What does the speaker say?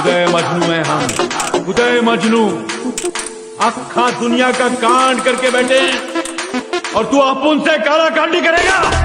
उदय मजनू है हम, उदय मजनू। अखा दुनिया का कांड करके बैठे और तू अपुन से काला कांडी करेगा।